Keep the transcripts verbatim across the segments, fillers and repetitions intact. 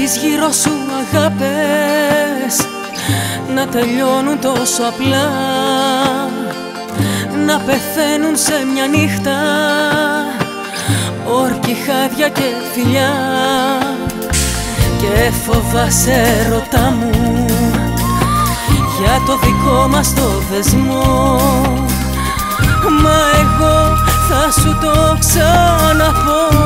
τις γύρω σου αγάπες να τελειώνουν τόσο απλά, να πεθαίνουν σε μια νύχτα όρκη, χάδια και φιλιά. Και φοβάσαι, ρωτά μου, για το δικό μας το δεσμό, μα εγώ θα σου το ξαναπώ.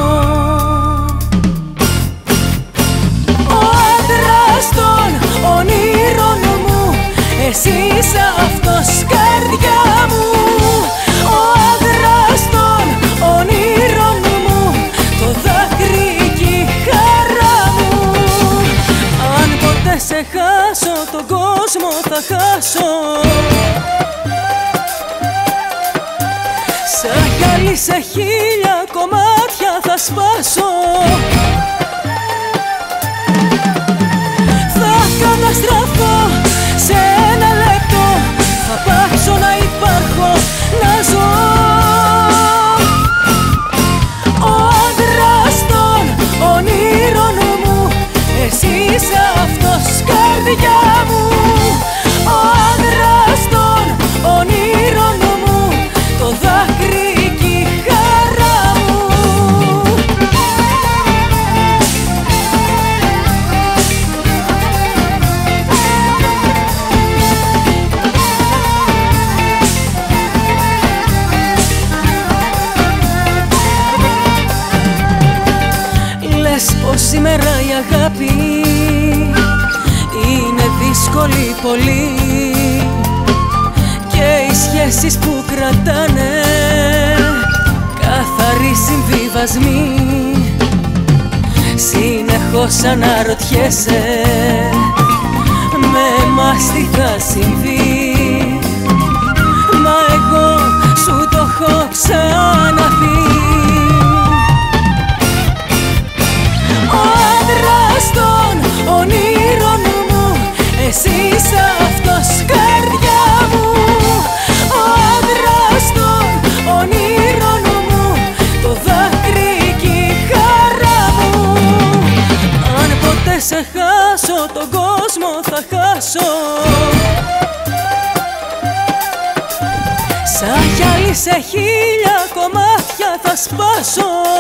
Ο άντρας των ονείρων μου, εσύ είσαι αυτός, καρδιά μου. Ο άντρας των ονείρων μου, το δάκρυ κι η χαρά μου. Αν ποτέ σε χάσω, τον κόσμο θα χάσω. Σαν γυαλί σε χίλια κομμάτια θα σπάσω. Θα καταστραφώ σε ένα λεπτό, θα πάψω να υπάρχω, να ζω. Ο άντρας των ονείρων μου, εσύ είσαι αυτός, καρδιά μου. Ο άντρας των ονείρων μου, το δάκρυ κι η χαρά μου. Λες πως σήμερα η αγάπη είναι δύσκολη πολύ και οι σχέσεις που κρατάνε καθαροί συμβιβασμοί. Συνεχώς αναρωτιέσαι, με εμάς τι θα συμβεί, μα εγώ σου το έχω ξαναπεί. Ο άντρας των ονείρων μου, εσύ είσαι αυτός, καρδιά μου. Ο άντρας των ονείρων μου, το δάκρυ κι η χαρά μου. Αν ποτέ σε χάσω, τον κόσμο θα χάσω. Σαν γυαλί σε χίλια κομμάτια θα σπάσω.